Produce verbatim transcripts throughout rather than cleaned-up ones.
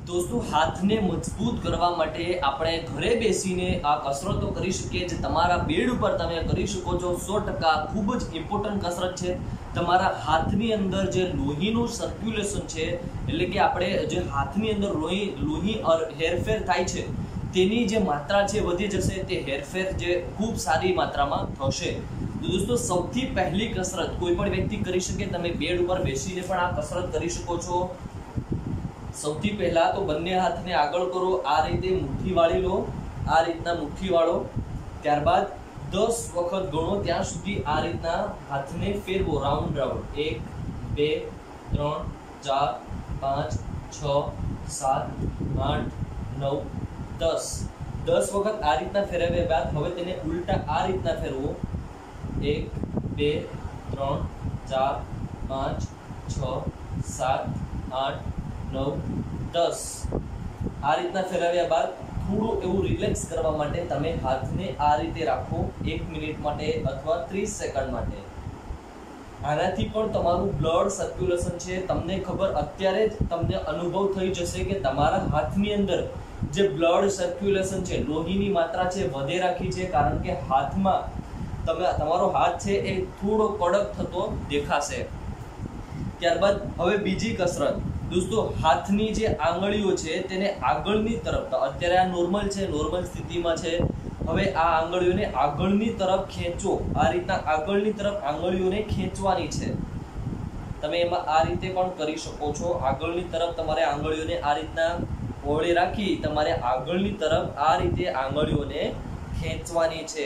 दोस्तों हाथ ने मजबूत करवा माटे આપણે ઘરે બેસીને આ કસરતો કરી શકીએ જે તમારા બેડ ઉપર તમે કરી શકો છો। સો ટકા ખૂબ જ ઇમ્પોર્ટન્ટ કસરત છે। તમારા હાથની અંદર જે લોહીનું સર્ક્યુલેશન છે એટલે કે આપણે જે હાથની અંદર લોહી લોહી હેરફેર થાય છે તેની જે માત્રા છે વધી જશે, તે હેરફેર જે ખૂબ સારી માત્રામાં થશે। તો દોસ્તો સૌથી પહેલી કસરત કોઈ પણ વ્યક્તિ કરી શકે, તમે બેડ ઉપર બેસીને પણ આ કસરત કરી શકો છો। સૌથી પહેલા તો બંને હાથને આગળ કરો, આ રીતે મુઠ્ઠી વાળી લો, આ રીતના મુઠ્ઠી વાળો। ત્યારબાદ દસ વખત ગણો ત્યાં સુધી આ રીતના હાથને ફેરવો રાઉન્ડ રાઉન્ડ। એક, બે, ત્રણ, ચાર, પાંચ, છ, સાત, આઠ, નવ, દસ। દસ વખત આ રીતના ફેરવ્યા બાદ હવે તેને ઉલટા આ રીતના ફેરવો। એક, બે, ત્રણ, ચાર, પાંચ, છ, સાત, આઠ, નવ, દસ। આ રીતના ફેરવ્યા બાદ થોડું એવું રિલેક્સ કરવા માટે તમે હાથને આ રીતે રાખો એક મિનિટ માટે અથવા ત્રીસ સેકન્ડ માટે। આનાથી પણ તમારું બ્લડ સર્ક્યુલેશન છે, તમને ખબર અત્યારે જ તમને અનુભવ થઈ જશે કે તમારા હાથની અંદર જે બ્લડ સર્ક્યુલેશન છે, લોહીની માત્રા છે વધે રાખી છે, કારણ કે હાથમાં તમે તમારો હાથ છે એ થોડો કડક થતો દેખાશે। ત્યારબાદ હવે બીજી કસરત દોસ્તો, હાથની જે આંગળીઓ છે તેને આગળની તરફ, અત્યારે આ નોર્મલ છે, નોર્મલ સ્થિતિમાં છે, હવે આ આંગળીઓને આગળની તરફ ખેંચો। આ રીતના આગળની તરફ આંગળીઓને ખેંચવાની છે, તમે એમાં આ રીતે પણ કરી શકો છો। આગળની તરફ તમારે આંગળીઓને આ રીતના ઓળે રાખી તમારે આગળની તરફ આ રીતે આંગળીઓને ખેંચવાની છે।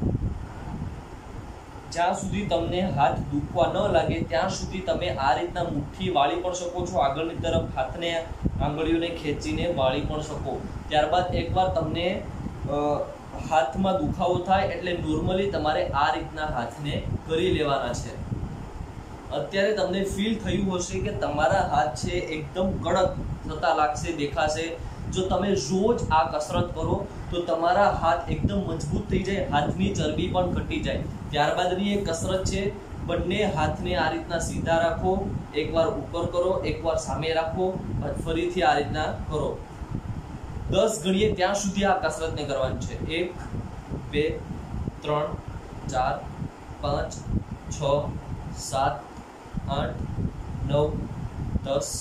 જ્યાં સુધી તમને હાથ દુખવા ન લાગે ત્યાં સુધી તમે આ રીતના મુઠ્ઠી વાળી પણ શકો છો, આગળની તરફ હાથને આંગળીઓને ખેંચીને વાળી પણ શકો। ત્યારબાદ એકવાર તમને હાથમાં દુખાવો થાય એટલે નોર્મલી તમારે આ રીતના હાથને કરી લેવાના છે। અત્યારે તમને ફીલ થયું હશે કે તમારા હાથ છે એકદમ કડક થતા લાગશે, દેખાશે। જો તમે રોજ આ કસરત કરો તો તમારા હાથ એકદમ મજબૂત થઈ જાય, હાથની ચરબી પણ ઘટી જાય। ત્યારબાદની એક કસરત છે, બંને હાથને આ રીતના સીધા રાખો, એકવાર ઉપર કરો, એકવાર સામે રાખો, ફરીથી આ રીતના કરો। દસ ગણીએ ત્યાં સુધી આ કસરતને કરવાની છે। એક, બે, ત્રણ, ચાર, પાંચ, છ, સાત, આઠ, નવ, દસ।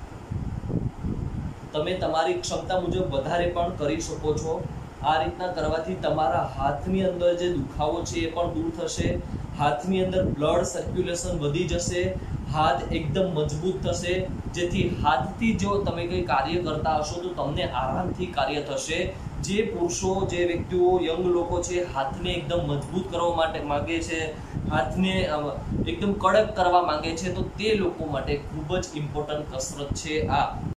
તમે તમારી ક્ષમતા મુજબ વધારે પણ કરી શકો છો। આ રીતના કરવાથી તમારા હાથની અંદર જે દુખાવો છે એ પણ દૂર થશે, હાથની અંદર બ્લડ સર્ક્યુલેશન વધી જશે, હાથ એકદમ મજબૂત થશે, જેથી હાથથી જો તમે કંઈ કાર્ય કરતા હશો તો તમને આરામથી કાર્ય થશે। જે પુરુષો, જે વ્યક્તિઓ, યંગ લોકો છે, હાથને એકદમ મજબૂત કરવા માટે માંગે છે, હાથને એકદમ કડક કરવા માંગે છે, તો તે લોકો માટે ખૂબ જ ઇમ્પોર્ટન્ટ કસરત છે આ।